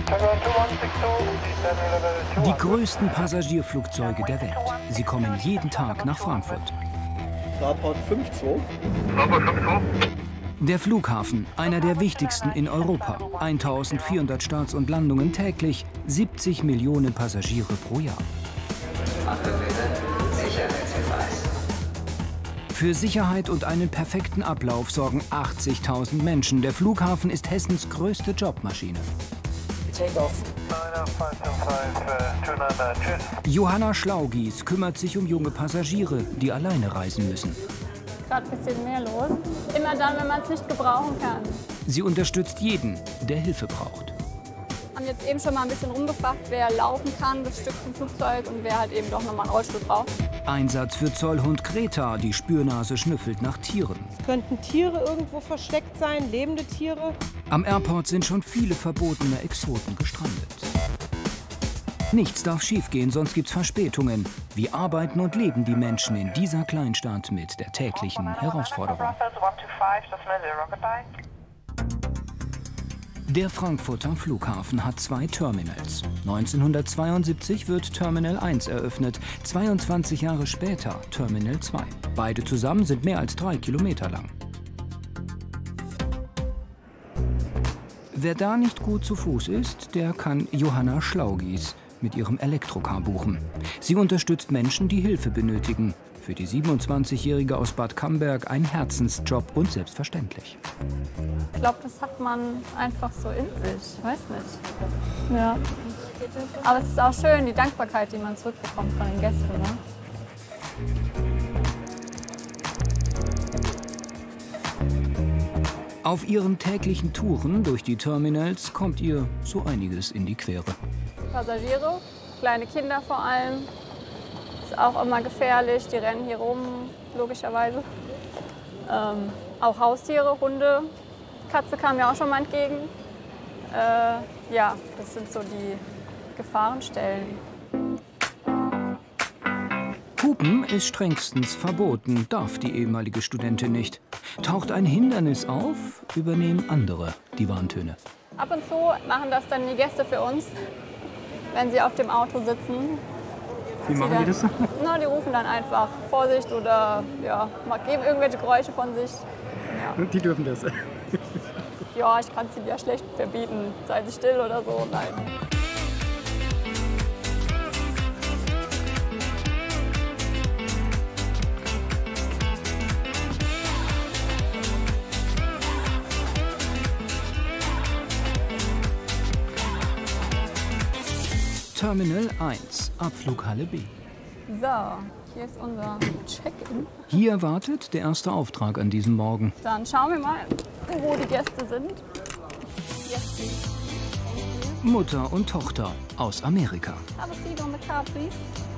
Die größten Passagierflugzeuge der Welt. Sie kommen jeden Tag nach Frankfurt. Fraport 5-2. Der Flughafen, einer der wichtigsten in Europa. 1400 Starts und Landungen täglich, 70 Millionen Passagiere pro Jahr. Für Sicherheit und einen perfekten Ablauf sorgen 80.000 Menschen. Der Flughafen ist Hessens größte Jobmaschine. Johanna Schlaugies kümmert sich um junge Passagiere, die alleine reisen müssen. Gerade ein bisschen mehr los. Immer dann, wenn man es nicht gebrauchen kann. Sie unterstützt jeden, der Hilfe braucht. Wir haben jetzt eben schon mal ein bisschen rumgefragt, wer laufen kann, das Stück zum Flugzeug und wer halt eben doch nochmal einen Rollstuhl braucht. Einsatz für Zollhund Greta, die Spürnase schnüffelt nach Tieren. Es könnten Tiere irgendwo versteckt sein, lebende Tiere. Am Airport sind schon viele verbotene Exoten gestrandet. Nichts darf schiefgehen, sonst gibt's Verspätungen. Wie arbeiten und leben die Menschen in dieser Kleinstadt mit der täglichen Herausforderung? Der Frankfurter Flughafen hat 2 Terminals. 1972 wird Terminal 1 eröffnet, 22 Jahre später Terminal 2. Beide zusammen sind mehr als 3 Kilometer lang. Wer da nicht gut zu Fuß ist, der kann Johanna Schlaugies mit ihrem Elektrocar buchen. Sie unterstützt Menschen, die Hilfe benötigen. Für die 27-Jährige aus Bad Camberg ein Herzensjob und selbstverständlich. Ich glaube, das hat man einfach so in sich. Ich weiß nicht. Ja. Aber es ist auch schön, die Dankbarkeit, die man zurückbekommt von den Gästen. Ne? Auf ihren täglichen Touren durch die Terminals kommt ihr so einiges in die Quere. Passagiere, kleine Kinder vor allem. Ist auch immer gefährlich, die rennen hier rum, logischerweise. Auch Haustiere, Hunde, Katze kam mir auch schon mal entgegen. Ja, das sind so die Gefahrenstellen. Hupen ist strengstens verboten, darf die ehemalige Studentin nicht. Taucht ein Hindernis auf, übernehmen andere die Warntöne. Ab und zu machen das dann die Gäste für uns, wenn sie auf dem Auto sitzen. Wie machen die das? Na, die rufen dann einfach Vorsicht oder ja, geben irgendwelche Geräusche von sich. Ja. Die dürfen das? Ja, ich kann es ihnen ja schlecht verbieten. Seien Sie still oder so. Nein. Terminal 1, Abflughalle B. So, hier ist unser Check-in. Hier wartet der erste Auftrag an diesem Morgen. Dann schauen wir mal, wo die Gäste sind. Mutter und Tochter aus Amerika. Have a seat on the car, please.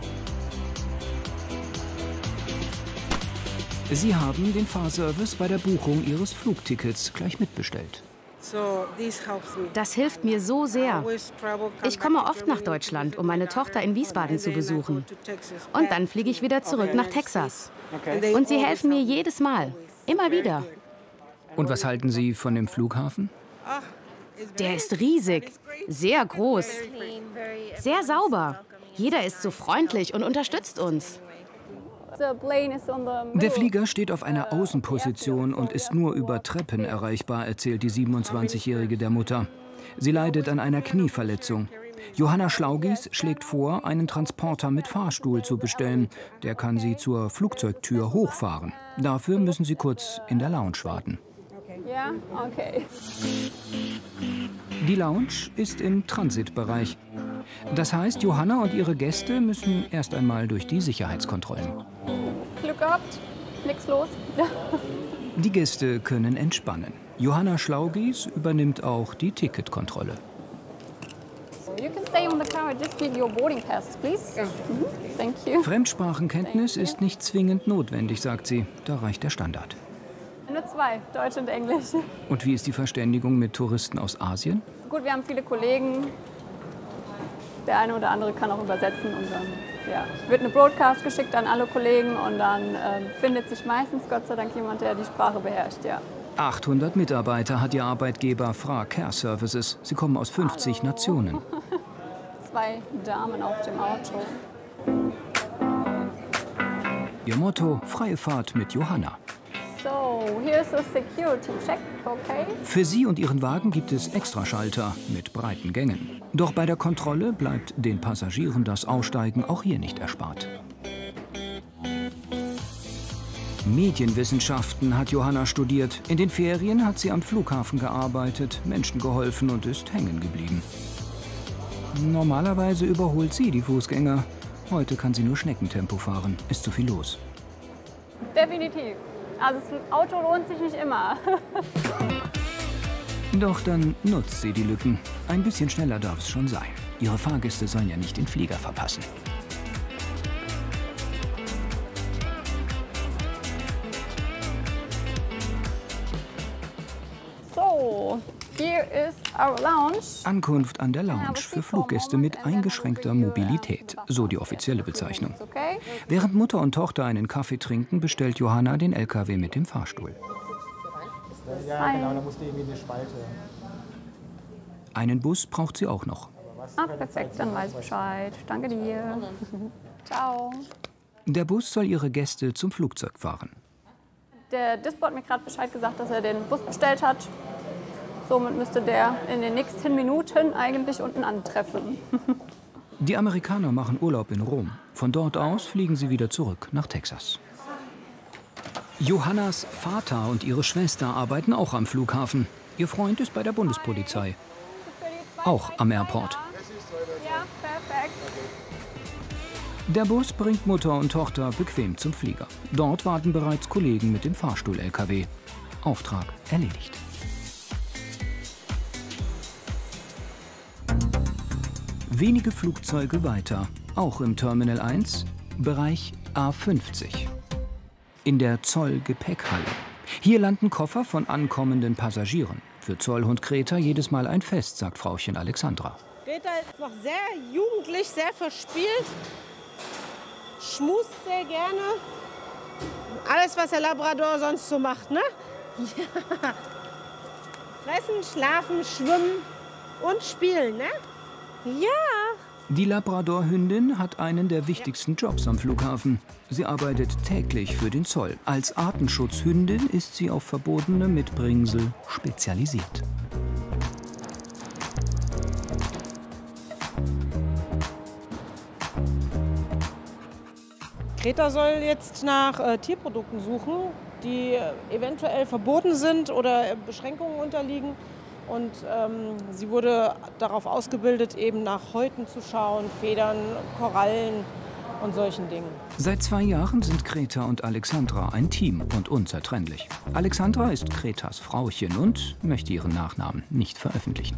Sie haben den Fahrservice bei der Buchung ihres Flugtickets gleich mitbestellt. Das hilft mir so sehr. Ich komme oft nach Deutschland, um meine Tochter in Wiesbaden zu besuchen. Und dann fliege ich wieder zurück nach Texas. Und sie helfen mir jedes Mal. Immer wieder. Und was halten Sie von dem Flughafen? Der ist riesig, sehr groß, sehr sauber. Jeder ist so freundlich und unterstützt uns. Der Flieger steht auf einer Außenposition und ist nur über Treppen erreichbar, erzählt die 27-Jährige der Mutter. Sie leidet an einer Knieverletzung. Johanna Schlaugies schlägt vor, einen Transporter mit Fahrstuhl zu bestellen. Der kann sie zur Flugzeugtür hochfahren. Dafür müssen sie kurz in der Lounge warten. Ja, okay. Die Lounge ist im Transitbereich. Das heißt, Johanna und ihre Gäste müssen erst einmal durch die Sicherheitskontrollen. Glück gehabt, nichts los. Die Gäste können entspannen. Johanna Schlaugies übernimmt auch die Ticketkontrolle. You can stay on the car, just give your boarding passes, please. Thank you. Fremdsprachenkenntnis ist nicht zwingend notwendig, sagt sie. Da reicht der Standard. Nur 2, Deutsch und Englisch. Und wie ist die Verständigung mit Touristen aus Asien? Gut, wir haben viele Kollegen. Der eine oder andere kann auch übersetzen und dann wird eine Broadcast geschickt an alle Kollegen und dann findet sich meistens Gott sei Dank jemand, der die Sprache beherrscht, ja. 800 Mitarbeiter hat ihr Arbeitgeber Fra Care Services. Sie kommen aus 50 Nationen. 2 Damen auf dem Auto. Ihr Motto: freie Fahrt mit Johanna. So, hier ist das Security Check, okay? Für sie und ihren Wagen gibt es Extraschalter mit breiten Gängen. Doch bei der Kontrolle bleibt den Passagieren das Aussteigen auch hier nicht erspart. Medienwissenschaften hat Johanna studiert. In den Ferien hat sie am Flughafen gearbeitet, Menschen geholfen und ist hängen geblieben. Normalerweise überholt sie die Fußgänger. Heute kann sie nur Schneckentempo fahren. Ist zu viel los. Definitiv. Also das Auto lohnt sich nicht immer. Doch dann nutzt sie die Lücken. Ein bisschen schneller darf es schon sein. Ihre Fahrgäste sollen ja nicht den Flieger verpassen. So, hier ist our lounge. Ankunft an der Lounge für Fluggäste mit eingeschränkter Mobilität, so die offizielle Bezeichnung. Während Mutter und Tochter einen Kaffee trinken, bestellt Johanna den LKW mit dem Fahrstuhl. Ja, genau, da musst du irgendwie eine Spalte. Einen Bus braucht sie auch noch. Ah, perfekt, dann weiß ich Bescheid. Danke dir. Ciao. Der Bus soll ihre Gäste zum Flugzeug fahren. Der Dispo hat mir gerade Bescheid gesagt, dass er den Bus bestellt hat. Somit müsste der in den nächsten Minuten eigentlich unten antreffen. Die Amerikaner machen Urlaub in Rom. Von dort aus fliegen sie wieder zurück nach Texas. Johannas Vater und ihre Schwester arbeiten auch am Flughafen. Ihr Freund ist bei der Bundespolizei. Auch am Airport. Ja, perfekt. Der Bus bringt Mutter und Tochter bequem zum Flieger. Dort warten bereits Kollegen mit dem Fahrstuhl-LKW. Auftrag erledigt. Wenige Flugzeuge weiter, auch im Terminal 1, Bereich A50. In der Zoll-Gepäckhalle. Hier landen Koffer von ankommenden Passagieren. Für Zollhund Greta jedes Mal ein Fest, sagt Frauchen Alexandra. Greta ist noch sehr jugendlich, sehr verspielt. Schmust sehr gerne. Alles, was der Labrador sonst so macht, ne? Ja. Fressen, schlafen, schwimmen und spielen, ne? Ja. Die Labrador-Hündin hat einen der wichtigsten Jobs am Flughafen. Sie arbeitet täglich für den Zoll. Als Artenschutzhündin ist sie auf verbotene Mitbringsel spezialisiert. Greta soll jetzt nach Tierprodukten suchen, die eventuell verboten sind oder Beschränkungen unterliegen. Und sie wurde darauf ausgebildet, eben nach Häuten zu schauen, Federn, Korallen und solchen Dingen. Seit 2 Jahren sind Greta und Alexandra ein Team und unzertrennlich. Alexandra ist Gretas Frauchen und möchte ihren Nachnamen nicht veröffentlichen.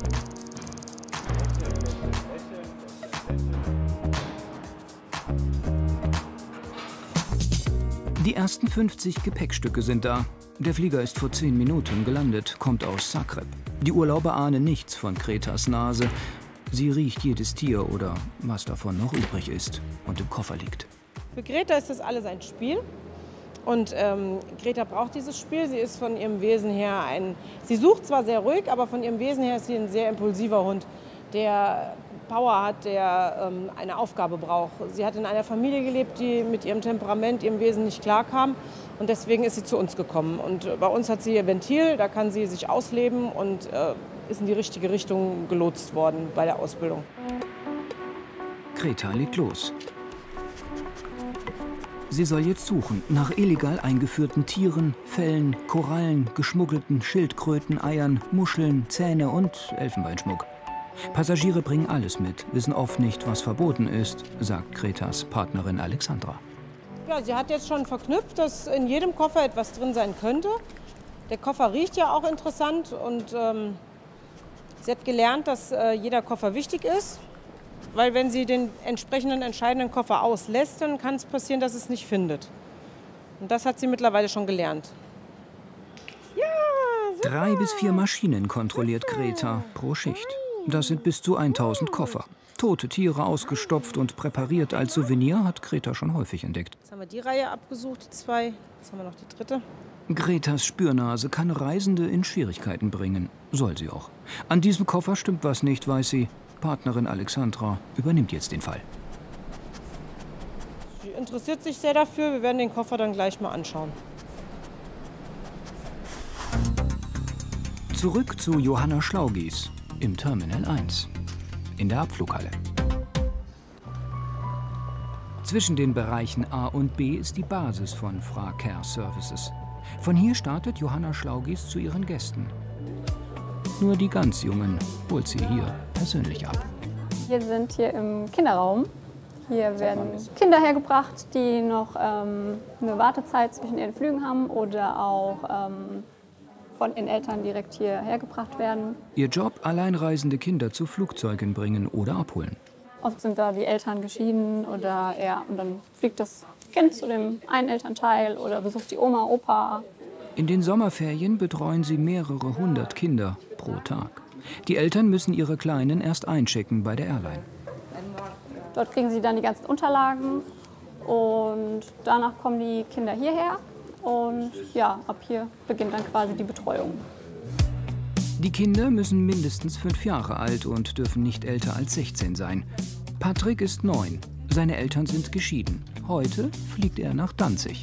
Die ersten 50 Gepäckstücke sind da. Der Flieger ist vor 10 Minuten gelandet, kommt aus Zagreb. Die Urlauber ahnen nichts von Gretas Nase. Sie riecht jedes Tier oder was davon noch übrig ist und im Koffer liegt. Für Greta ist das alles ein Spiel. Und Greta braucht dieses Spiel. Sie ist von ihrem Wesen her sie sucht zwar sehr ruhig, aber von ihrem Wesen her ist sie ein sehr impulsiver Hund, der Power hat, der eine Aufgabe braucht. Sie hat in einer Familie gelebt, die mit ihrem Temperament, ihrem Wesen nicht klarkam. Und deswegen ist sie zu uns gekommen. Und bei uns hat sie ihr Ventil, da kann sie sich ausleben und ist in die richtige Richtung gelotst worden bei der Ausbildung. Greta legt los. Sie soll jetzt suchen nach illegal eingeführten Tieren, Fellen, Korallen, geschmuggelten Schildkröten, Eiern, Muscheln, Zähne und Elfenbeinschmuck. Passagiere bringen alles mit, wissen oft nicht, was verboten ist, sagt Gretas Partnerin Alexandra. Ja, sie hat jetzt schon verknüpft, dass in jedem Koffer etwas drin sein könnte. Der Koffer riecht ja auch interessant und sie hat gelernt, dass jeder Koffer wichtig ist. Weil wenn sie den entsprechenden entscheidenden Koffer auslässt, dann kann es passieren, dass es nicht findet. Und das hat sie mittlerweile schon gelernt. Ja, super. 3 bis 4 Maschinen kontrolliert Greta pro Schicht. Das sind bis zu 1000 Koffer. Tote Tiere ausgestopft und präpariert als Souvenir hat Greta schon häufig entdeckt. Jetzt haben wir die Reihe abgesucht, die 2. Jetzt haben wir noch die 3. Gretas Spürnase kann Reisende in Schwierigkeiten bringen. Soll sie auch. An diesem Koffer stimmt was nicht, weiß sie. Partnerin Alexandra übernimmt jetzt den Fall. Sie interessiert sich sehr dafür. Wir werden den Koffer dann gleich mal anschauen. Zurück zu Johanna Schlaugies im Terminal 1 in der Abflughalle. Zwischen den Bereichen A und B ist die Basis von Fra Care Services. Von hier startet Johanna Schlaugies zu ihren Gästen. Nur die ganz Jungen holt sie hier persönlich ab. Wir sind hier im Kinderraum. Hier werden Kinder hergebracht, die noch eine Wartezeit zwischen ihren Flügen haben oder auch von ihren Eltern direkt hier hergebracht werden. Ihr Job, alleinreisende Kinder zu Flugzeugen bringen oder abholen. Oft sind da die Eltern geschieden oder und dann fliegt das Kind zu dem einen Elternteil oder besucht die Oma, Opa. In den Sommerferien betreuen sie mehrere hundert Kinder pro Tag. Die Eltern müssen ihre Kleinen erst einchecken bei der Airline. Dort kriegen sie dann die ganzen Unterlagen und danach kommen die Kinder hierher und ja, ab hier beginnt dann quasi die Betreuung. Die Kinder müssen mindestens 5 Jahre alt und dürfen nicht älter als 16 sein. Patrick ist 9. Seine Eltern sind geschieden. Heute fliegt er nach Danzig.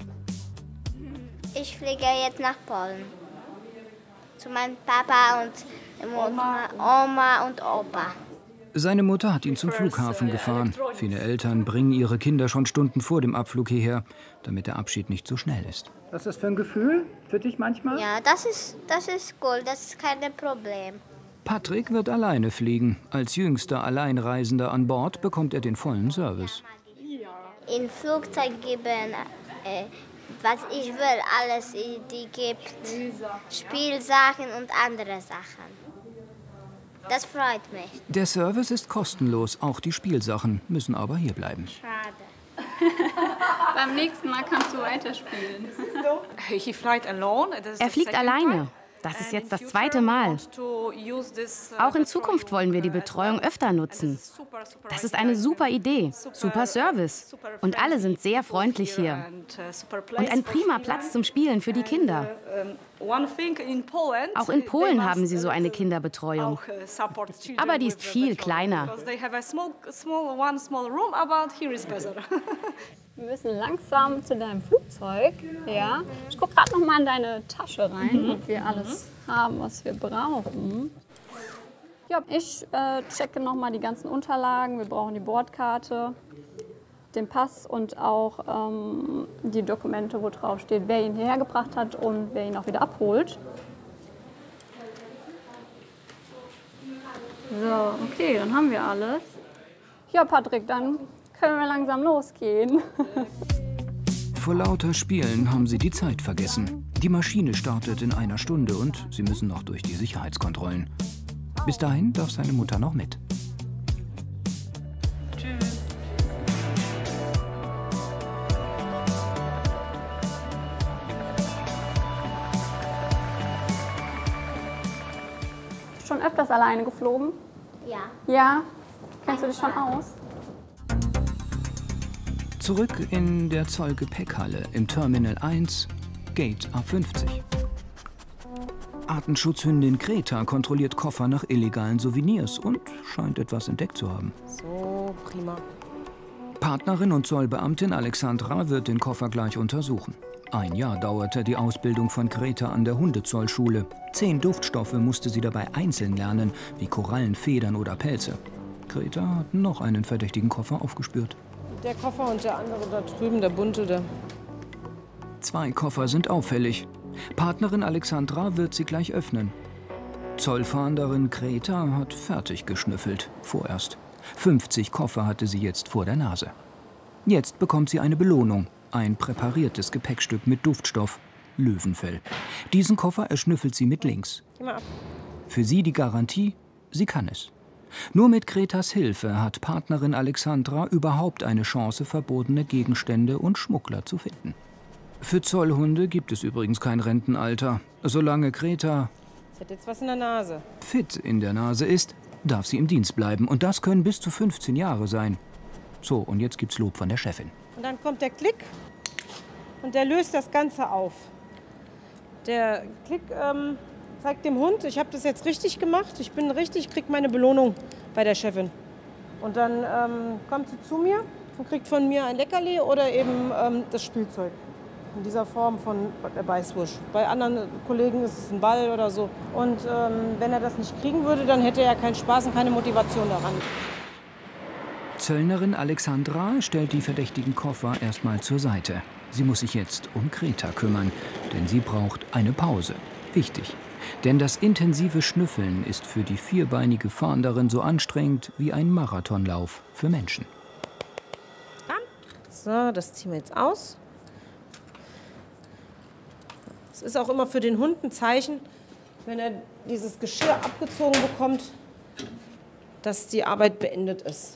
Ich fliege jetzt nach Polen. Zu meinem Papa und Oma und Opa. Seine Mutter hat ihn zum Flughafen gefahren. Viele Eltern bringen ihre Kinder schon Stunden vor dem Abflug hierher, damit der Abschied nicht so schnell ist. Was ist das für ein Gefühl für dich manchmal? Ja, das ist cool, das ist kein Problem. Patrick wird alleine fliegen. Als jüngster Alleinreisender an Bord bekommt er den vollen Service. In Flugzeug geben, was ich will, alles. Die gibt Spielsachen und andere Sachen. Das freut mich. Der Service ist kostenlos, auch die Spielsachen müssen aber hier bleiben. Schade. Beim nächsten Mal kannst du weiterspielen. Er fliegt alleine. Das ist jetzt das 2. Mal. Auch in Zukunft wollen wir die Betreuung öfter nutzen. Das ist eine super Idee, super Service. Und alle sind sehr freundlich hier. Und ein prima Platz zum Spielen für die Kinder. Auch in Polen haben sie so eine Kinderbetreuung. Aber die ist viel kleiner. Wir müssen langsam zu deinem Flugzeug. Ja. Ich gucke gerade noch mal in deine Tasche rein, ob wir alles haben, was wir brauchen. Ja, ich checke noch mal die ganzen Unterlagen. Wir brauchen die Bordkarte, den Pass und auch die Dokumente, wo drauf steht, wer ihn hierher gebracht hat und wer ihn auch wieder abholt. So, okay, dann haben wir alles. Ja, Patrick, dann können wir langsam losgehen. Vor lauter Spielen haben sie die Zeit vergessen. Die Maschine startet in 1 Stunde und sie müssen noch durch die Sicherheitskontrollen. Bis dahin darf seine Mutter noch mit. Tschüss. Schon öfters alleine geflogen? Ja. Ja? Kennst du dich schon aus? Zurück in der Zollgepäckhalle im Terminal 1, Gate A50. Artenschutzhündin Greta kontrolliert Koffer nach illegalen Souvenirs und scheint etwas entdeckt zu haben. So, prima. Partnerin und Zollbeamtin Alexandra wird den Koffer gleich untersuchen. 1 Jahr dauerte die Ausbildung von Greta an der Hundezollschule. 10 Duftstoffe musste sie dabei einzeln lernen, wie Korallen, Federn oder Pelze. Greta hat noch einen verdächtigen Koffer aufgespürt. Der Koffer und der andere da drüben, der bunte, der... 2 Koffer sind auffällig. Partnerin Alexandra wird sie gleich öffnen. Zollfahnderin Greta hat fertig geschnüffelt, vorerst. 50 Koffer hatte sie jetzt vor der Nase. Jetzt bekommt sie eine Belohnung, ein präpariertes Gepäckstück mit Duftstoff, Löwenfell. Diesen Koffer erschnüffelt sie mit links. Für sie die Garantie, sie kann es. Nur mit Gretas Hilfe hat Partnerin Alexandra überhaupt eine Chance, verbotene Gegenstände und Schmuggler zu finden. Für Zollhunde gibt es übrigens kein Rentenalter. Solange Greta Sie hat jetzt was in der Nase. fit in der Nase ist, darf sie im Dienst bleiben. Und das können bis zu 15 Jahre sein. So, und jetzt gibt's Lob von der Chefin. Und dann kommt der Klick und der löst das Ganze auf. Der Klick zeigt dem Hund, ich habe das jetzt richtig gemacht, ich bin richtig, kriege meine Belohnung bei der Chefin. Und dann kommt sie zu mir und kriegt von mir ein Leckerli oder eben das Spielzeug. In dieser Form von der Beißwurst. Bei anderen Kollegen ist es ein Ball oder so. Und wenn er das nicht kriegen würde, dann hätte er keinen Spaß und keine Motivation daran. Zöllnerin Alexandra stellt die verdächtigen Koffer erstmal zur Seite. Sie muss sich jetzt um Greta kümmern, denn sie braucht eine Pause. Wichtig, denn das intensive Schnüffeln ist für die vierbeinige Fahnderin so anstrengend wie ein Marathonlauf für Menschen. So, das ziehen wir jetzt aus. Es ist auch immer für den Hund ein Zeichen, wenn er dieses Geschirr abgezogen bekommt, dass die Arbeit beendet ist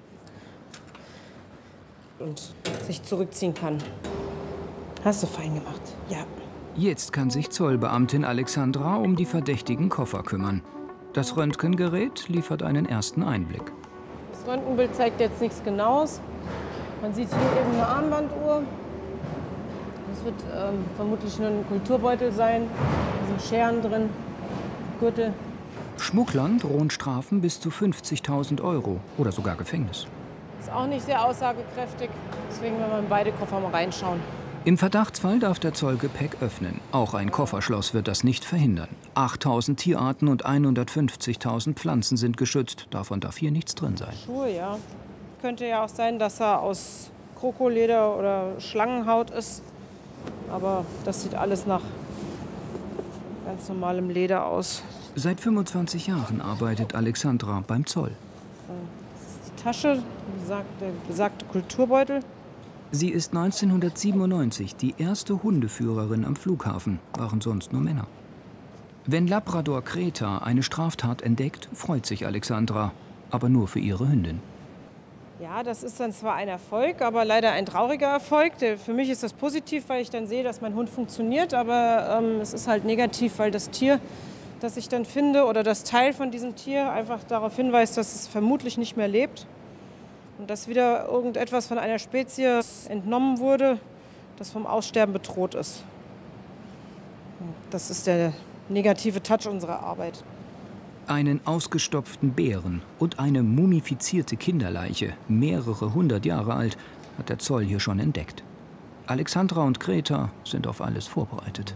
und sich zurückziehen kann. Hast du fein gemacht, ja. Jetzt kann sich Zollbeamtin Alexandra um die verdächtigen Koffer kümmern. Das Röntgengerät liefert einen ersten Einblick. Das Röntgenbild zeigt jetzt nichts Genaues. Man sieht hier eben eine Armbanduhr. Das wird vermutlich nur ein Kulturbeutel sein. Da sind Scheren drin, Gürtel. Schmugglern drohen Strafen bis zu 50.000 € oder sogar Gefängnis. Ist auch nicht sehr aussagekräftig. Deswegen werden wir in beide Koffer mal reinschauen. Im Verdachtsfall darf der Zoll Gepäck öffnen. Auch ein Kofferschloss wird das nicht verhindern. 8.000 Tierarten und 150.000 Pflanzen sind geschützt. Davon darf hier nichts drin sein. Schuhe, ja. Könnte ja auch sein, dass er aus Krokoleder oder Schlangenhaut ist. Aber das sieht alles nach ganz normalem Leder aus. Seit 25 Jahren arbeitet Alexandra beim Zoll. Das ist die Tasche, der besagte Kulturbeutel. Sie ist 1997 die erste Hundeführerin am Flughafen, waren sonst nur Männer. Wenn Labrador Greta eine Straftat entdeckt, freut sich Alexandra, aber nur für ihre Hündin. Ja, das ist dann zwar ein Erfolg, aber leider ein trauriger Erfolg. Für mich ist das positiv, weil ich dann sehe, dass mein Hund funktioniert, aber es ist halt negativ, weil das Tier, das ich dann finde, oder das Teil von diesem Tier einfach darauf hinweist, dass es vermutlich nicht mehr lebt. Und dass wieder irgendetwas von einer Spezies entnommen wurde, das vom Aussterben bedroht ist. Das ist der negative Touch unserer Arbeit. Einen ausgestopften Bären und eine mumifizierte Kinderleiche, mehrere 100 Jahre alt, hat der Zoll hier schon entdeckt. Alexandra und Greta sind auf alles vorbereitet.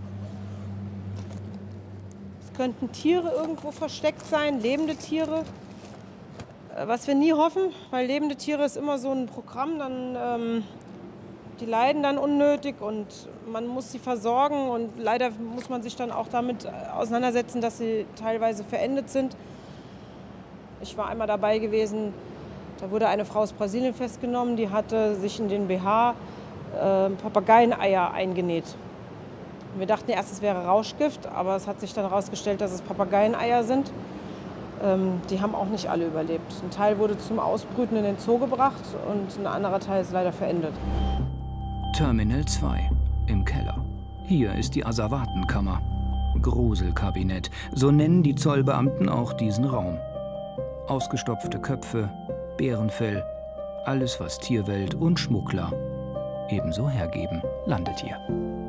Es könnten Tiere irgendwo versteckt sein, lebende Tiere. Was wir nie hoffen, weil lebende Tiere ist immer so ein Programm, die leiden dann unnötig und man muss sie versorgen und leider muss man sich dann auch damit auseinandersetzen, dass sie teilweise verendet sind. Ich war einmal dabei gewesen, da wurde eine Frau aus Brasilien festgenommen, die hatte sich in den BH Papageieneier eingenäht. Wir dachten erst, es wäre Rauschgift, aber es hat sich dann herausgestellt, dass es Papageieneier sind. Die haben auch nicht alle überlebt. Ein Teil wurde zum Ausbrüten in den Zoo gebracht und ein anderer Teil ist leider verendet. Terminal 2 im Keller. Hier ist die Asservatenkammer. Gruselkabinett, so nennen die Zollbeamten auch diesen Raum. Ausgestopfte Köpfe, Bärenfell, alles was Tierwelt und Schmuggler ebenso hergeben, landet hier.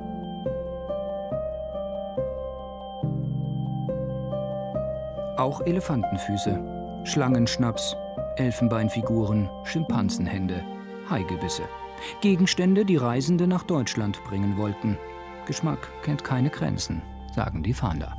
Auch Elefantenfüße, Schlangenschnaps, Elfenbeinfiguren, Schimpansenhände, Haigebisse. Gegenstände, die Reisende nach Deutschland bringen wollten. Geschmack kennt keine Grenzen, sagen die Fahnder.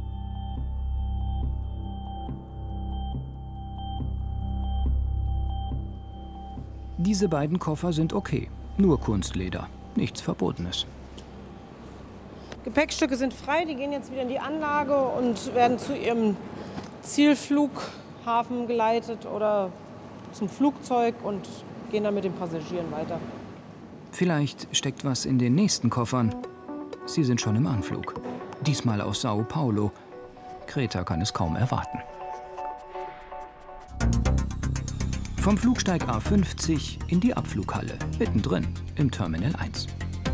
Diese beiden Koffer sind okay, nur Kunstleder, nichts Verbotenes. Gepäckstücke sind frei, die gehen jetzt wieder in die Anlage und werden zu ihrem Zielflughafen geleitet oder zum Flugzeug und gehen dann mit den Passagieren weiter. Vielleicht steckt was in den nächsten Koffern. Sie sind schon im Anflug. Diesmal aus Sao Paulo. Greta kann es kaum erwarten. Vom Flugsteig A50 in die Abflughalle, mittendrin im Terminal 1.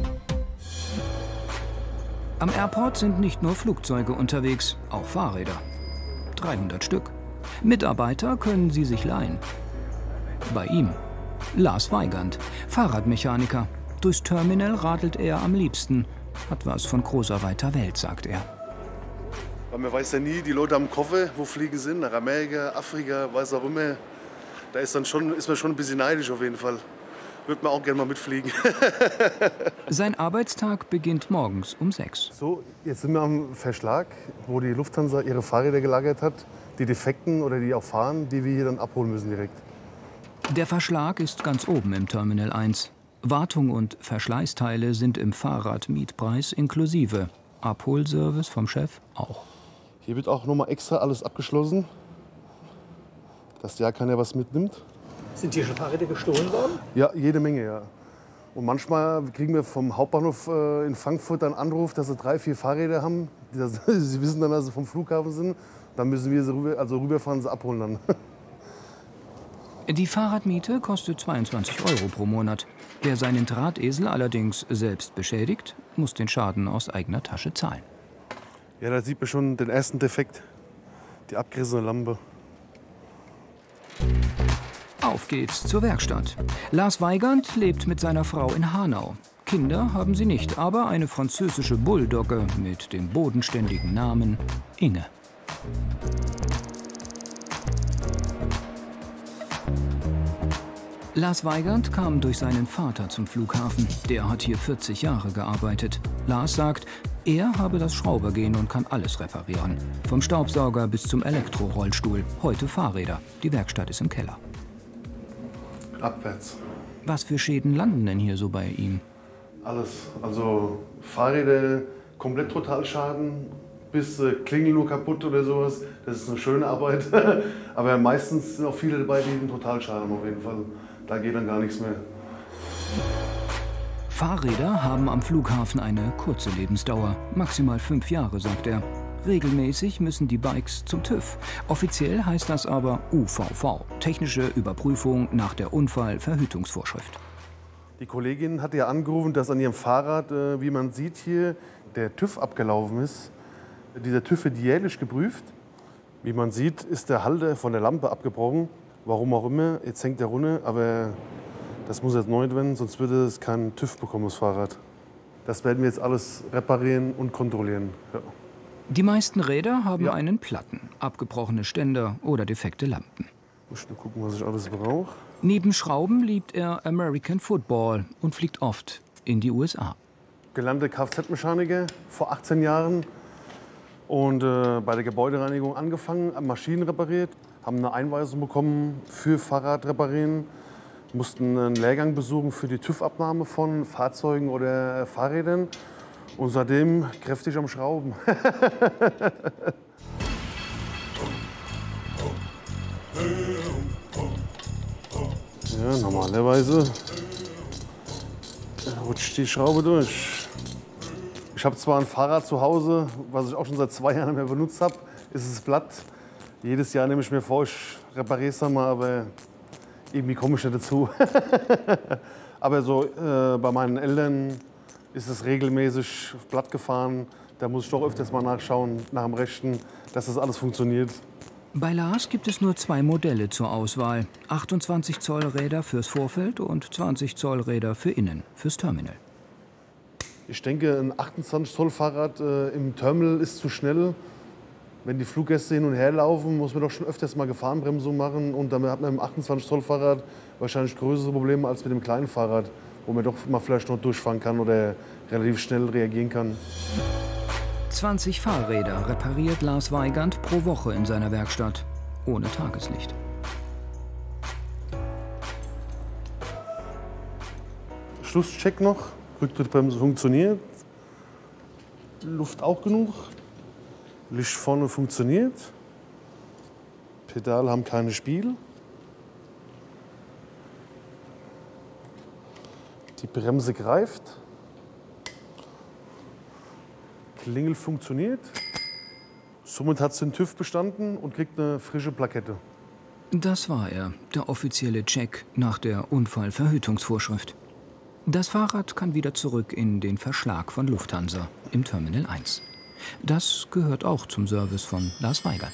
Am Airport sind nicht nur Flugzeuge unterwegs, auch Fahrräder. 300 Stück. Mitarbeiter können sie sich leihen. Bei ihm Lars Weigand, Fahrradmechaniker. Durchs Terminal radelt er am liebsten, hat was von großer weiter Welt, sagt er. Weil man weiß ja nie, die Leute am Koffer, wo fliegen sind, nach Amerika, Afrika, weiß auch immer. Da ist man schon ein bisschen neidisch auf jeden Fall. Würde man auch gerne mal mitfliegen. Sein Arbeitstag beginnt morgens um 6. So, jetzt sind wir am Verschlag, wo die Lufthansa ihre Fahrräder gelagert hat. Die Defekten oder die auch fahren, die wir hier dann abholen müssen direkt. Der Verschlag ist ganz oben im Terminal 1. Wartung und Verschleißteile sind im Fahrradmietpreis inklusive. Abholservice vom Chef auch. Hier wird auch noch mal extra alles abgeschlossen, dass ja keiner was mitnimmt. Sind hier schon Fahrräder gestohlen worden? Ja, jede Menge, ja. Und manchmal kriegen wir vom Hauptbahnhof in Frankfurt einen Anruf, dass sie 3, 4 Fahrräder haben. Sie wissen dann, dass sie vom Flughafen sind. Dann müssen wir sie rüberfahren, sie abholen dann. Die Fahrradmiete kostet 22 € pro Monat. Wer seinen Drahtesel allerdings selbst beschädigt, muss den Schaden aus eigener Tasche zahlen. Ja, da sieht man schon den ersten Defekt, die abgerissene Lampe. Auf geht's zur Werkstatt. Lars Weigand lebt mit seiner Frau in Hanau. Kinder haben sie nicht, aber eine französische Bulldogge mit dem bodenständigen Namen Inge. Lars Weigand kam durch seinen Vater zum Flughafen. Der hat hier 40 Jahre gearbeitet. Lars sagt, er habe das Schraubergehen und kann alles reparieren. Vom Staubsauger bis zum Elektrorollstuhl. Heute Fahrräder. Die Werkstatt ist im Keller. Abwärts. Was für Schäden landen denn hier so bei ihm? Alles. Also Fahrräder, komplett Totalschaden, bis Klingel nur kaputt oder sowas. Das ist eine schöne Arbeit. Aber meistens sind auch viele dabei, die einen Totalschaden auf jeden Fall. Da geht dann gar nichts mehr. Fahrräder haben am Flughafen eine kurze Lebensdauer. Maximal 5 Jahre, sagt er. Regelmäßig müssen die Bikes zum TÜV. Offiziell heißt das aber UVV, technische Überprüfung nach der Unfallverhütungsvorschrift. Die Kollegin hatte ja angerufen, dass an ihrem Fahrrad, wie man sieht hier, der TÜV abgelaufen ist. Dieser TÜV wird jährlich geprüft. Wie man sieht, ist der Halter von der Lampe abgebrochen. Warum auch immer, jetzt hängt der runter, aber das muss jetzt neu werden, sonst würde es keinen TÜV bekommen, das Fahrrad. Das werden wir jetzt alles reparieren und kontrollieren. Ja. Die meisten Räder haben einen Platten, abgebrochene Ständer oder defekte Lampen. Ich muss nur gucken, was ich alles brauche. Neben Schrauben liebt er American Football und fliegt oft in die USA. Gelernter Kfz-Mechaniker vor 18 Jahren und bei der Gebäudereinigung angefangen, Maschinen repariert, haben eine Einweisung bekommen für Fahrrad reparieren, mussten einen Lehrgang besuchen für die TÜV-Abnahme von Fahrzeugen oder Fahrrädern. Und seitdem kräftig am Schrauben. Ja, normalerweise rutscht die Schraube durch. Ich habe zwar ein Fahrrad zu Hause, was ich auch schon seit 2 Jahren nicht mehr benutzt habe, ist es platt. Jedes Jahr nehme ich mir vor, ich repariere es dann mal, aber irgendwie komme ich nicht dazu. Aber so bei meinen Eltern ist es regelmäßig platt gefahren. Da muss ich doch öfters mal nachschauen, nach dem Rechten, dass das alles funktioniert. Bei Lars gibt es nur 2 Modelle zur Auswahl. 28 Zoll Räder fürs Vorfeld und 20 Zoll Räder für innen, fürs Terminal. Ich denke, ein 28 Zoll Fahrrad im Terminal ist zu schnell. Wenn die Fluggäste hin und her laufen, muss man doch schon öfters mal Gefahrenbremsung machen. Und damit hat man mit dem 28 Zoll Fahrrad wahrscheinlich größere Probleme als mit dem kleinen Fahrrad, wo man doch mal vielleicht noch durchfahren kann oder relativ schnell reagieren kann. 20 Fahrräder repariert Lars Weigand pro Woche in seiner Werkstatt, ohne Tageslicht. Schlusscheck noch. Rücktrittbremse funktioniert. Luft auch genug. Licht vorne funktioniert. Pedale haben keine Spiel. Die Bremse greift. Klingel funktioniert. Somit hat es den TÜV bestanden und kriegt eine frische Plakette. Das war er, der offizielle Check nach der Unfallverhütungsvorschrift. Das Fahrrad kann wieder zurück in den Verschlag von Lufthansa im Terminal 1. Das gehört auch zum Service von Lars Weigand.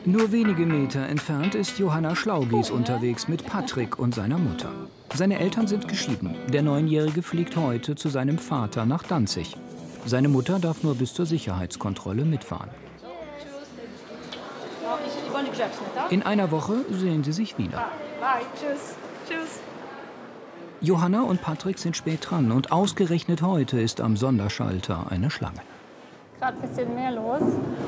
Nur wenige Meter entfernt ist Johanna Schlaugies unterwegs mit Patrick und seiner Mutter. Seine Eltern sind geschieden. Der 9-Jährige fliegt heute zu seinem Vater nach Danzig. Seine Mutter darf nur bis zur Sicherheitskontrolle mitfahren. In einer Woche sehen sie sich wieder. Tschüss. Johanna und Patrick sind spät dran und ausgerechnet heute ist am Sonderschalter eine Schlange. Gerade ein bisschen mehr los.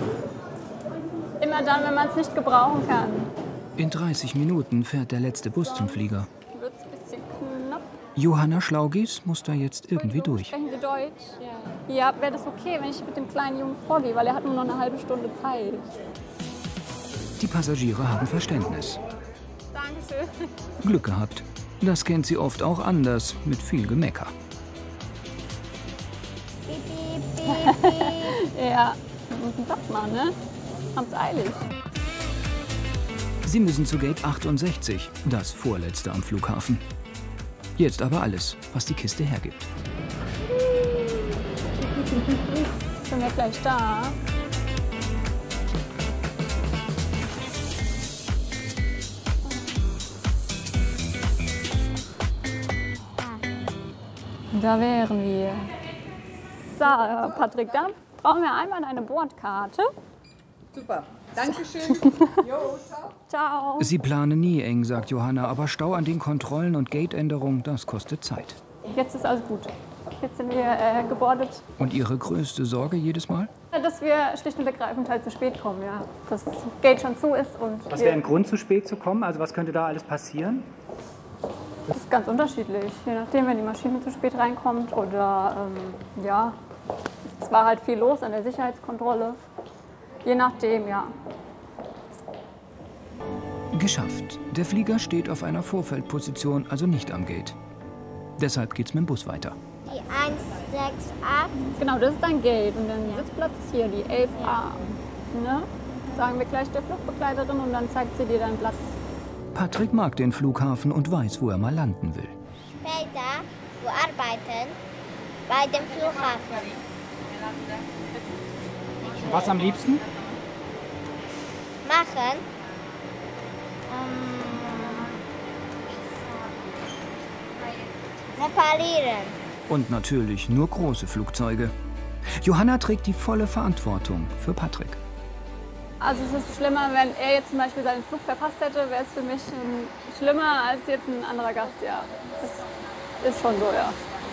Immer dann, wenn man es nicht gebrauchen kann. In 30 Minuten fährt der letzte Bus zum Flieger. Wird's ein bisschen knapp. Johanna Schlaugies muss da jetzt irgendwie durch. Sprechen Sie Deutsch? Ja, wäre das okay, wenn ich mit dem kleinen Jungen vorgehe, weil er hat nur noch eine halbe Stunde Zeit. Die Passagiere haben Verständnis. Dankeschön. Glück gehabt. Das kennt sie oft auch anders, mit viel Gemecker. Ja, wir müssen Platz machen, ne? Haben's eilig. Sie müssen zu Gate 68, das vorletzte am Flughafen. Jetzt aber alles, was die Kiste hergibt. Sind wir gleich da? Da wären wir. So, Patrick, dann brauchen wir einmal eine Bordkarte. Super, danke schön. Jo, ciao. Ciao. Sie planen nie eng, sagt Johanna, aber Stau an den Kontrollen und Gateänderungen, das kostet Zeit. Jetzt ist alles gut. Jetzt sind wir gebordet. Und Ihre größte Sorge jedes Mal? Dass wir schlicht und ergreifend halt zu spät kommen, ja. Dass das Gate schon zu ist. Und Was wäre ein Grund, zu spät zu kommen? Also was könnte da alles passieren? Das ist ganz unterschiedlich, je nachdem, wenn die Maschine zu spät reinkommt oder ja, es war halt viel los an der Sicherheitskontrolle. Je nachdem, ja. Geschafft. Der Flieger steht auf einer Vorfeldposition, also nicht am Gate. Deshalb geht's mit dem Bus weiter. Die 168. Genau, das ist dein Gate und dein Sitzplatz ist hier, die 11a. Ne? Sagen wir gleich der Flugbegleiterin und dann zeigt sie dir deinen Platz. Patrick mag den Flughafen und weiß, wo er mal landen will. Später, wir arbeiten bei dem Flughafen. Was am liebsten? Machen. Reparieren. Und natürlich nur große Flugzeuge. Johanna trägt die volle Verantwortung für Patrick. Also es ist schlimmer, wenn er jetzt zum Beispiel seinen Flug verpasst hätte, wäre es für mich schlimmer als jetzt ein anderer Gast, ja. Das ist schon so, ja.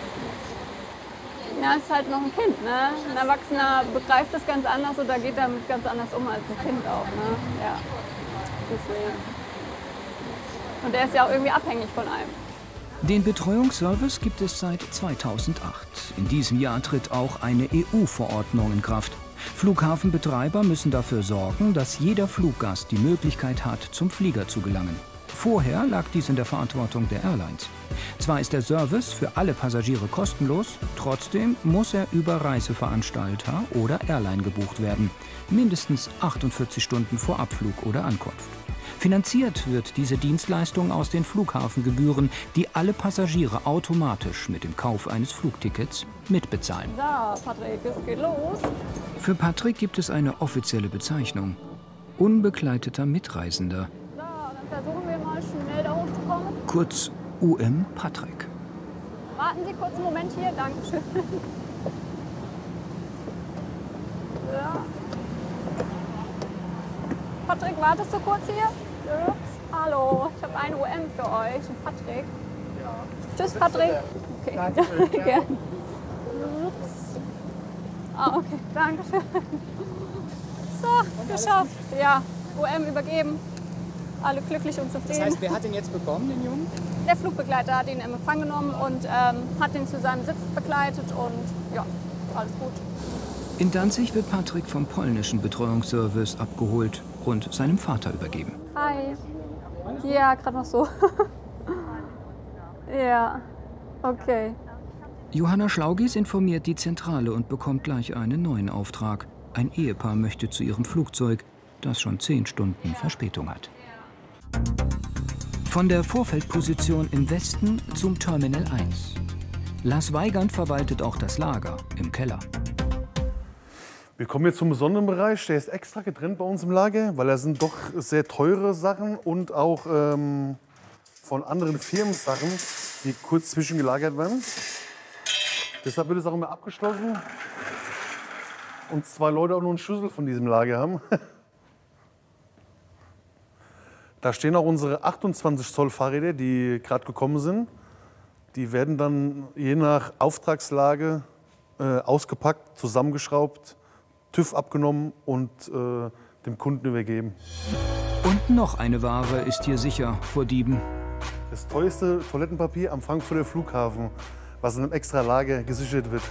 Ja, ist halt noch ein Kind, ne? Ein Erwachsener begreift das ganz anders oder geht damit ganz anders um als ein Kind auch, ne? Ja, deswegen. Und er ist ja auch irgendwie abhängig von einem. Den Betreuungsservice gibt es seit 2008. In diesem Jahr tritt auch eine EU-Verordnung in Kraft. Flughafenbetreiber müssen dafür sorgen, dass jeder Fluggast die Möglichkeit hat, zum Flieger zu gelangen. Vorher lag dies in der Verantwortung der Airlines. Zwar ist der Service für alle Passagiere kostenlos, trotzdem muss er über Reiseveranstalter oder Airline gebucht werden. Mindestens 48 Stunden vor Abflug oder Ankunft. Finanziert wird diese Dienstleistung aus den Flughafengebühren, die alle Passagiere automatisch mit dem Kauf eines Flugtickets mitbezahlen. So, Patrick, es geht los. Für Patrick gibt es eine offizielle Bezeichnung. Unbegleiteter Mitreisender. So, dann versuchen wir mal schnell da hochzukommen. Kurz UM Patrick. Warten Sie kurz einen Moment hier, Dankeschön. Ja. Patrick, wartest du kurz hier? Ups. Hallo, ich habe einen UM für euch, Patrick. Ja. Tschüss, Patrick. Okay. Dankeschön. Ja. Ups. Ah, okay, Dankeschön. So, geschafft. Ja, UM übergeben. Alle glücklich und zufrieden. Das heißt, wer hat den jetzt bekommen, den Jungen? Der Flugbegleiter hat ihn in Empfang genommen und hat ihn zu seinem Sitz begleitet und ja, alles gut. In Danzig wird Patrick vom polnischen Betreuungsservice abgeholt und seinem Vater übergeben. Hi. Ja, gerade noch so. Ja, okay. Johanna Schlaugies informiert die Zentrale und bekommt gleich einen neuen Auftrag. Ein Ehepaar möchte zu ihrem Flugzeug, das schon 10 Stunden Verspätung hat. Von der Vorfeldposition im Westen zum Terminal 1. Lars Weigand verwaltet auch das Lager im Keller. Wir kommen jetzt zum besonderen Bereich, der ist extra getrennt bei uns im Lager, weil da sind doch sehr teure Sachen und auch von anderen Firmen Sachen, die kurz zwischengelagert werden. Deshalb wird es auch immer abgeschlossen und 2 Leute auch nur einen Schlüssel von diesem Lager haben. Da stehen auch unsere 28 Zoll Fahrräder, die gerade gekommen sind. Die werden dann je nach Auftragslage ausgepackt, zusammengeschraubt, TÜV abgenommen und dem Kunden übergeben. Und noch eine Ware ist hier sicher vor Dieben. Das teuerste Toilettenpapier am Frankfurter Flughafen, was in einem extra Lager gesichert wird.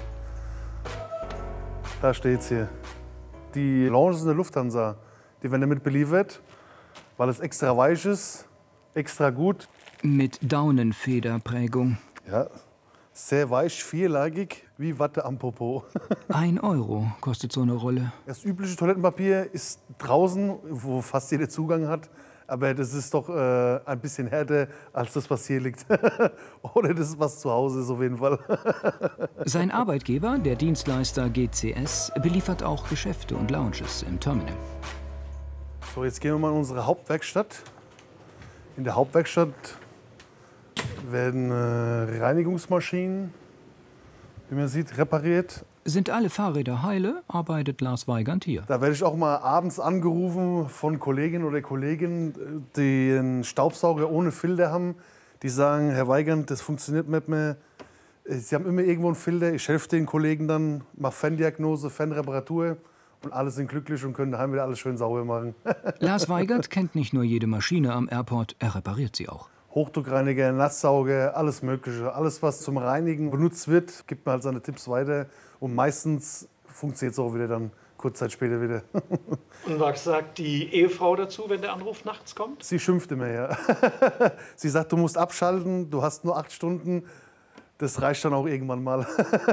Da steht's hier. Die Lounges in der Lufthansa, die werden damit beliefert, weil es extra weich ist, extra gut. Mit Daunenfederprägung. Ja, sehr weich, vierlagig, wie Watte am Popo. 1 Euro kostet so eine Rolle. Das übliche Toilettenpapier ist draußen, wo fast jeder Zugang hat. Aber das ist doch ein bisschen härter als das, was hier liegt. Oder das, was zu Hause ist auf jeden Fall. Sein Arbeitgeber, der Dienstleister GCS, beliefert auch Geschäfte und Lounges im Terminal. So, jetzt gehen wir mal in unsere Hauptwerkstatt. In der Hauptwerkstatt werden Reinigungsmaschinen, wie man sieht, repariert. Sind alle Fahrräder heile, arbeitet Lars Weigand hier. Da werde ich auch mal abends angerufen von Kolleginnen oder Kollegen, die einen Staubsauger ohne Filter haben. Die sagen, Herr Weigand, das funktioniert nicht mehr. Sie haben immer irgendwo einen Filter. Ich helfe den Kollegen dann, mache Ferndiagnose, Fernreparatur. Und alle sind glücklich und können daheim wieder alles schön sauber machen. Lars Weigand kennt nicht nur jede Maschine am Airport, er repariert sie auch. Hochdruckreiniger, Nasssauger, alles Mögliche. Alles, was zum Reinigen benutzt wird, gibt man halt seine Tipps weiter. Und meistens funktioniert es auch wieder dann kurze Zeit später wieder. Und was sagt die Ehefrau dazu, wenn der Anruf nachts kommt? Sie schimpft immer, ja. Sie sagt, du musst abschalten, du hast nur 8 Stunden. Das reicht dann auch irgendwann mal.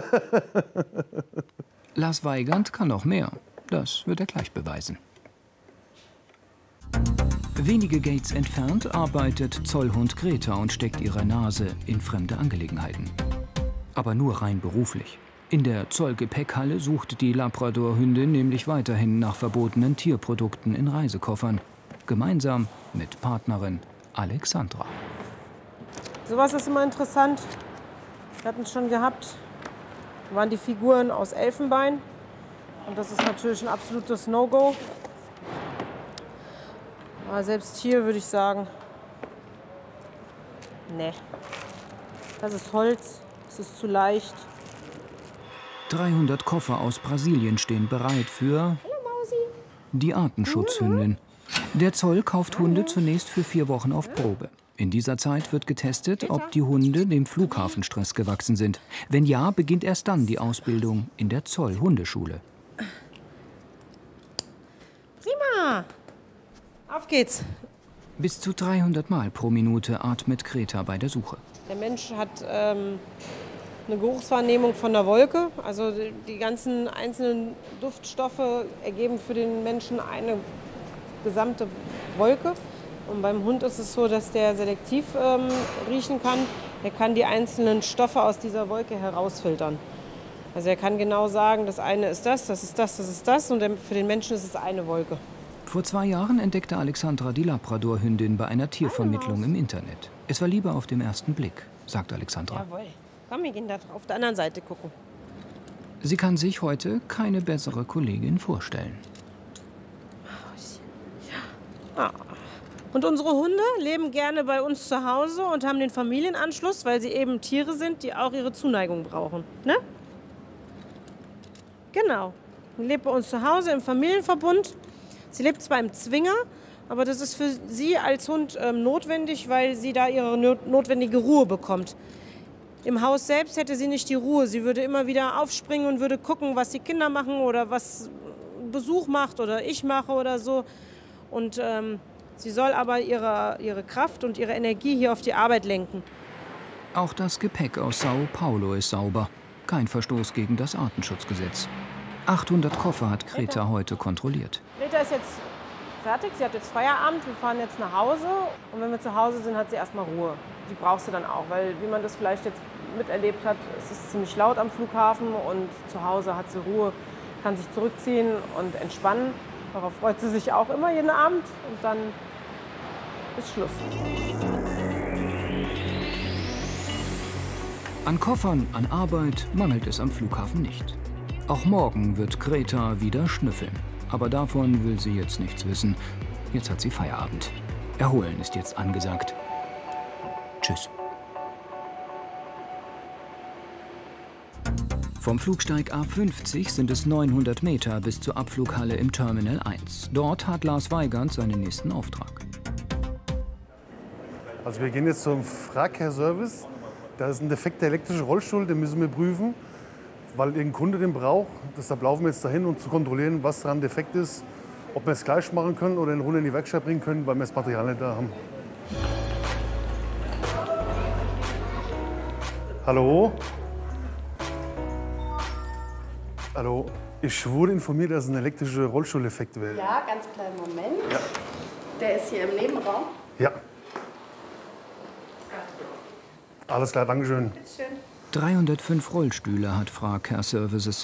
Lars Weigand kann noch mehr. Das wird er gleich beweisen. Wenige Gates entfernt arbeitet Zollhund Greta und steckt ihre Nase in fremde Angelegenheiten. Aber nur rein beruflich. In der Zollgepäckhalle sucht die Labrador-Hündin nämlich weiterhin nach verbotenen Tierprodukten in Reisekoffern. Gemeinsam mit Partnerin Alexandra. Sowas ist immer interessant. Wir hatten es schon gehabt. Da waren die Figuren aus Elfenbein. Und das ist natürlich ein absolutes No-Go. Aber selbst hier würde ich sagen, nee. Das ist Holz, es ist zu leicht. 300 Koffer aus Brasilien stehen bereit für die Artenschutzhündin. Der Zoll kauft Hunde zunächst für 4 Wochen auf Probe. In dieser Zeit wird getestet, ob die Hunde dem Flughafenstress gewachsen sind. Wenn ja, beginnt erst dann die Ausbildung in der Zoll-Hundeschule. Prima! Auf geht's! Bis zu 300 Mal pro Minute atmet Greta bei der Suche. Der Mensch hat eine Geruchswahrnehmung von der Wolke. Also die ganzen einzelnen Duftstoffe ergeben für den Menschen eine gesamte Wolke. Und beim Hund ist es so, dass der selektiv riechen kann. Er kann die einzelnen Stoffe aus dieser Wolke herausfiltern. Also er kann genau sagen, das eine ist das, das ist das, das ist das. Und für den Menschen ist es eine Wolke. Vor 2 Jahren entdeckte Alexandra die Labrador-Hündin bei einer Tiervermittlung im Internet. Es war Liebe auf dem ersten Blick, sagt Alexandra. Jawohl. Komm, wir gehen da auf der anderen Seite gucken. Sie kann sich heute keine bessere Kollegin vorstellen. Ja. Und unsere Hunde leben gerne bei uns zu Hause und haben den Familienanschluss, weil sie eben Tiere sind, die auch ihre Zuneigung brauchen. Ne? Genau. Sie lebt bei uns zu Hause im Familienverbund. Sie lebt zwar im Zwinger, aber das ist für sie als Hund notwendig, weil sie da ihre notwendige Ruhe bekommt. Im Haus selbst hätte sie nicht die Ruhe. Sie würde immer wieder aufspringen und würde gucken, was die Kinder machen oder was Besuch macht oder ich mache oder so. Und sie soll aber ihre Kraft und ihre Energie hier auf die Arbeit lenken. Auch das Gepäck aus Sao Paulo ist sauber. Kein Verstoß gegen das Artenschutzgesetz. 800 Koffer hat Greta heute kontrolliert. Greta ist jetzt fertig, sie hat jetzt Feierabend, wir fahren jetzt nach Hause. Und wenn wir zu Hause sind, hat sie erstmal Ruhe. Die brauchst du dann auch, weil wie man das vielleicht jetzt miterlebt hat, es ist ziemlich laut am Flughafen und zu Hause hat sie Ruhe. kann sich zurückziehen und entspannen. Darauf freut sie sich auch immer jeden Abend und dann ist Schluss. An Koffern, an Arbeit mangelt es am Flughafen nicht. Auch morgen wird Greta wieder schnüffeln. Aber davon will sie jetzt nichts wissen. Jetzt hat sie Feierabend. Erholen ist jetzt angesagt. Tschüss. Vom Flugsteig A50 sind es 900 Meter bis zur Abflughalle im Terminal 1. Dort hat Lars Weigand seinen nächsten Auftrag. Also wir gehen jetzt zum Fracare-Service. Da ist ein defekter elektrischer Rollstuhl, den müssen wir prüfen, weil irgendein Kunde den braucht. Deshalb laufen wir jetzt dahin, um zu kontrollieren, was daran defekt ist, ob wir es gleich machen können oder eine Runde in die Werkstatt bringen können, weil wir das Material nicht da haben. Hallo? Hallo? Ich wurde informiert, dass es ein elektrischer Rollstuhleffekt wäre. Ja, ganz kleinen Moment. Ja. Der ist hier im Nebenraum. Ja. Alles klar, danke schön. 305 Rollstühle hat Fracare Services.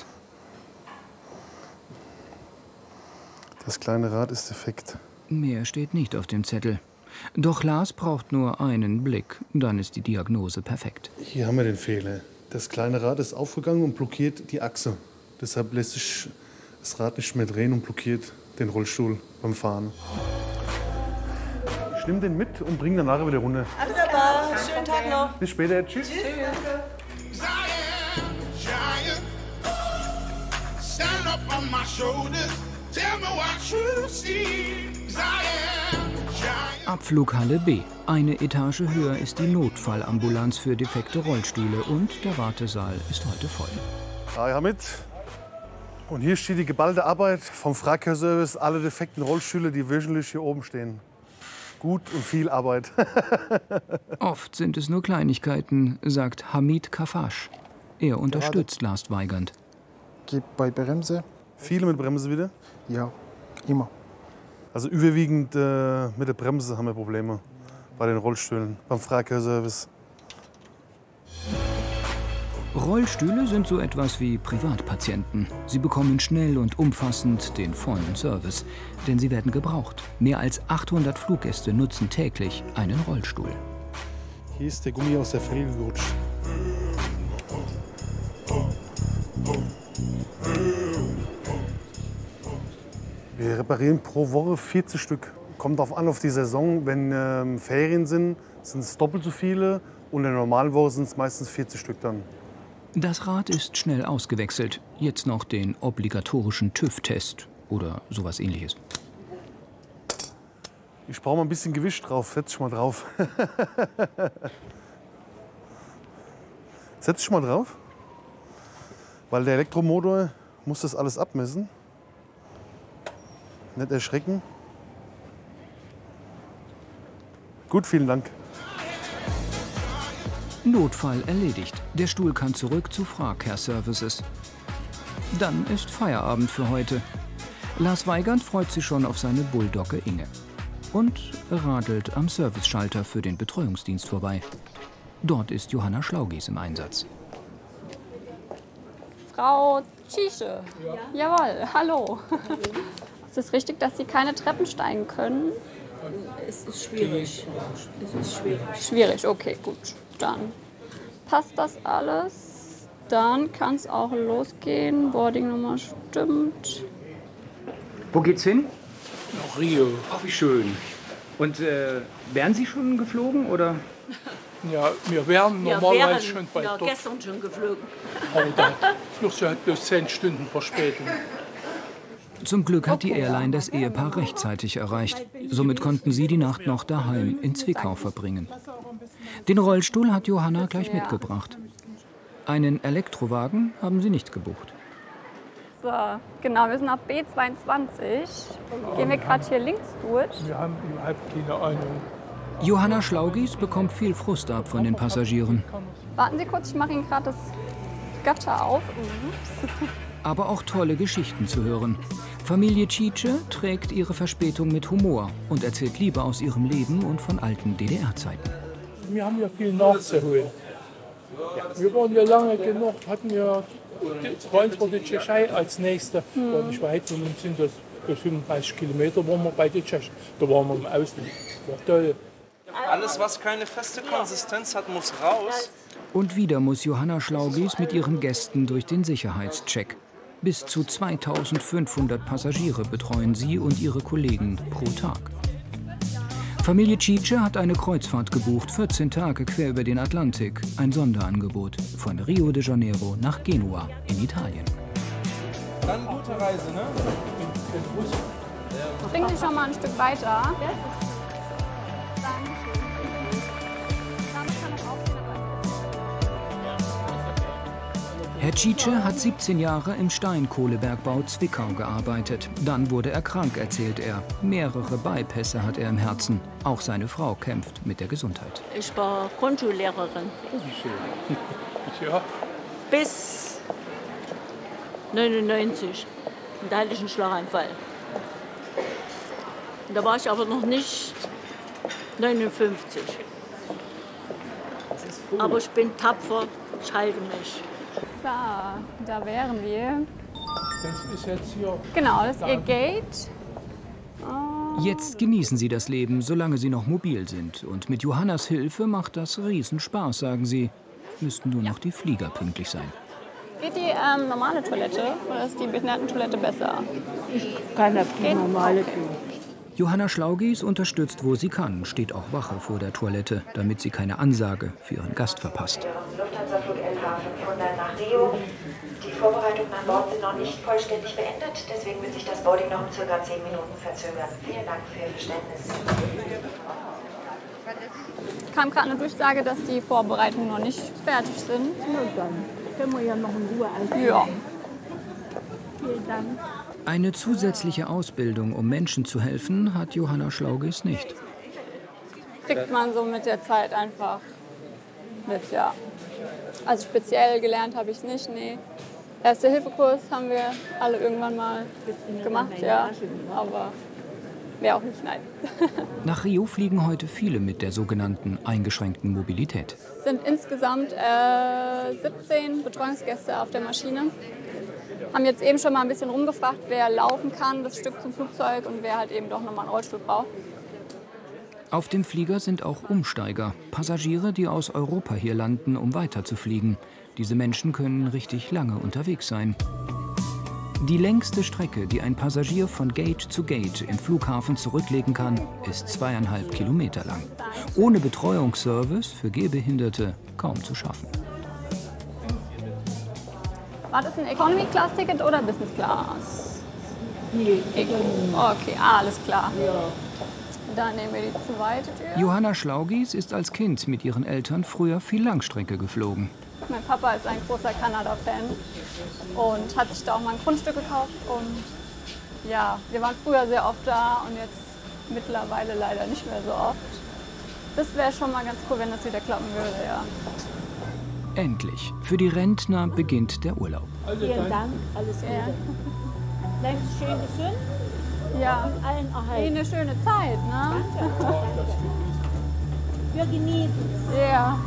Das kleine Rad ist defekt. Mehr steht nicht auf dem Zettel. Doch Lars braucht nur einen Blick, dann ist die Diagnose perfekt. Hier haben wir den Fehler. Das kleine Rad ist aufgegangen und blockiert die Achse. Deshalb lässt sich das Rad nicht mehr drehen und blockiert den Rollstuhl beim Fahren. Ich nehme den mit und bringe dann nachher wieder runter. Alles klar, schönen Tag noch. Bis später, tschüss. Abflughalle B. Eine Etage höher ist die Notfallambulanz für defekte Rollstühle und der Wartesaal ist heute voll. Ja, mit. Und hier steht die geballte Arbeit vom Fracare Service, alle defekten Rollstühle, die wöchentlich hier oben stehen. Gut und viel Arbeit. Oft sind es nur Kleinigkeiten, sagt Hamid Kafash. Er unterstützt Lars Weigand. Geht bei Bremse? Viele mit Bremse wieder? Ja, immer. Also überwiegend mit der Bremse haben wir Probleme bei den Rollstühlen, beim Fracare Service. Rollstühle sind so etwas wie Privatpatienten. Sie bekommen schnell und umfassend den vollen Service, denn sie werden gebraucht. Mehr als 800 Fluggäste nutzen täglich einen Rollstuhl. Hier ist der Gummi aus der Felge gerutscht. Wir reparieren pro Woche 40 Stück. Kommt darauf an, auf die Saison. Wenn Ferien sind, sind es doppelt so viele. Und in der normalen Woche sind es meistens 40 Stück dann. Das Rad ist schnell ausgewechselt. Jetzt noch den obligatorischen TÜV-Test oder sowas Ähnliches. Ich brauche mal ein bisschen Gewicht drauf. Setz dich mal drauf. Setz dich mal drauf. Weil der Elektromotor muss das alles abmessen. Nicht erschrecken. Gut, vielen Dank. Notfall erledigt. Der Stuhl kann zurück zu Fracare Services. Dann ist Feierabend für heute. Lars Weigand freut sich schon auf seine Bulldogge Inge. Und radelt am Serviceschalter für den Betreuungsdienst vorbei. Dort ist Johanna Schlaugies im Einsatz. Frau Tschiche. Ja. Jawohl, hallo. Ist es richtig, dass Sie keine Treppen steigen können? Es ist schwierig. Es ist schwierig. Schwierig, okay, gut. Dann passt das alles. Dann kann es auch losgehen. Boardingnummer stimmt. Wo geht's hin? Nach Rio. Ach, wie schön. Und wären Sie schon geflogen, oder? Ja, wir wären normalerweise schon bei ja, gestern schon geflogen. Aber der Flugzeug hat bloß 10 Stunden Verspätung. Zum Glück hat die Airline das Ehepaar rechtzeitig erreicht. Somit konnten sie die Nacht noch daheim in Zwickau verbringen. Den Rollstuhl hat Johanna gleich mitgebracht. Einen Elektrowagen haben sie nicht gebucht. So, genau, wir sind auf B22. Gehen wir gerade hier links durch. Wir haben überhaupt keine Ahnung. Johanna Schlaugies bekommt viel Frust ab von den Passagieren. Warten Sie kurz, ich mache Ihnen gerade das Gatter auf. Aber auch tolle Geschichten zu hören. Familie Tschiche trägt ihre Verspätung mit Humor und erzählt lieber aus ihrem Leben und von alten DDR-Zeiten. Wir haben ja viel nachzuholen. Wir waren ja lange genug, hatten ja Freund war die Tschechei als nächster. War nicht weit von uns, sind das 35 Kilometer waren wir bei den Tschechen. Da waren wir im Ausland. War toll. Alles, was keine feste Konsistenz hat, muss raus. Und wieder muss Johanna Schlaugies mit ihren Gästen durch den Sicherheitscheck. Bis zu 2500 Passagiere betreuen sie und ihre Kollegen pro Tag. Familie Cice hat eine Kreuzfahrt gebucht, 14 Tage quer über den Atlantik. Ein Sonderangebot von Rio de Janeiro nach Genua in Italien. Dann gute Reise, ne? Bring dich schon mal ein Stück weiter. Herr Cice hat 17 Jahre im Steinkohlebergbau Zwickau gearbeitet. Dann wurde er krank, erzählt er. Mehrere Bypässe hat er im Herzen. Auch seine Frau kämpft mit der Gesundheit. Ich war Grundschullehrerin. Ja. Bis 99. Und da hatte ich einen Schlaganfall. Und da war ich aber noch nicht 59. Aber ich bin tapfer, ich halte mich. So, da wären wir. Das ist jetzt hier. Genau, das ist Ihr Gate. Jetzt genießen sie das Leben, solange sie noch mobil sind. Und mit Johannas Hilfe macht das Riesenspaß, sagen sie. Müssten nur noch die Flieger pünktlich sein. Geht die normale Toilette oder ist die Behindertentoilette besser? Keine normale. Johanna Schlaugies unterstützt, wo sie kann, steht auch Wache vor der Toilette, damit sie keine Ansage für ihren Gast verpasst. Lufthansa-Flug LH 500 nach Rio. Die Vorbereitungen an Bord sind noch nicht vollständig beendet, deswegen wird sich das Boarding noch um ca. 10 Minuten verzögern. Vielen Dank für Ihr Verständnis. Kam gerade eine Durchsage, dass die Vorbereitungen noch nicht fertig sind. Na dann können wir ja noch in Ruhe eingehen. Ja. Vielen Dank. Eine zusätzliche Ausbildung, um Menschen zu helfen, hat Johanna Schlaugies nicht. Kriegt man so mit der Zeit einfach mit, ja. Also speziell gelernt habe ich es nicht, nee. Erste-Hilfe-Kurs haben wir alle irgendwann mal gemacht, ja. Aber wäre auch nicht, nein. Nach Rio fliegen heute viele mit der sogenannten eingeschränkten Mobilität. Es sind insgesamt 17 Betreuungsgäste auf der Maschine. Haben jetzt eben schon mal ein bisschen rumgefragt, wer laufen kann, das Stück zum Flugzeug und wer halt eben doch nochmal einen Rollstuhl braucht. Auf dem Flieger sind auch Umsteiger, Passagiere, die aus Europa hier landen, um weiterzufliegen. Diese Menschen können richtig lange unterwegs sein. Die längste Strecke, die ein Passagier von Gate zu Gate im Flughafen zurücklegen kann, ist 2,5 Kilometer lang. Ohne Betreuungsservice für Gehbehinderte kaum zu schaffen. War das ein Economy-Class-Ticket oder Business-Class? Nee, okay, alles klar. Ja. Dann nehmen wir die zweite Tür. Johanna Schlaugies ist als Kind mit ihren Eltern früher viel Langstrecke geflogen. Mein Papa ist ein großer Kanada-Fan und hat sich da auch mal ein Grundstück gekauft. Und ja, wir waren früher sehr oft da und jetzt mittlerweile leider nicht mehr so oft. Das wäre schon mal ganz cool, wenn das wieder klappen würde, ja. Endlich. Für die Rentner beginnt der Urlaub. Vielen Dank, alles Gute. Ja. Bleiben Sie schön gesund. Ja, und allen erhalten. Eine schöne Zeit, ne? Danke. Wir genießen es. Ja.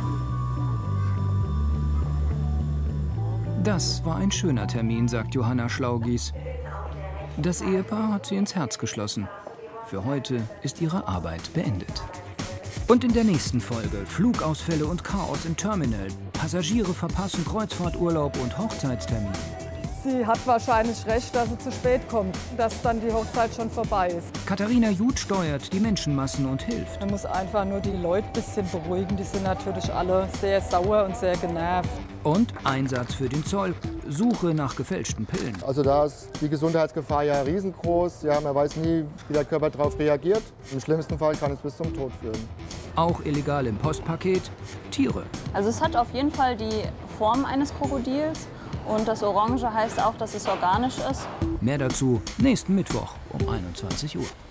Das war ein schöner Termin, sagt Johanna Schlaugies. Das Ehepaar hat sie ins Herz geschlossen. Für heute ist ihre Arbeit beendet. Und in der nächsten Folge Flugausfälle und Chaos im Terminal. Passagiere verpassen Kreuzfahrturlaub und Hochzeitstermin. Sie hat wahrscheinlich recht, dass sie zu spät kommt, dass dann die Hochzeit schon vorbei ist. Katharina Jud steuert die Menschenmassen und hilft. Man muss einfach nur die Leute ein bisschen beruhigen. Die sind natürlich alle sehr sauer und sehr genervt. Und Einsatz für den Zoll. Suche nach gefälschten Pillen. Also da ist die Gesundheitsgefahr ja riesengroß. Ja, man weiß nie, wie der Körper darauf reagiert. Im schlimmsten Fall kann es bis zum Tod führen. Auch illegal im Postpaket Tiere. Also es hat auf jeden Fall die Form eines Krokodils. Und das Orange heißt auch, dass es organisch ist. Mehr dazu nächsten Mittwoch um 21 Uhr.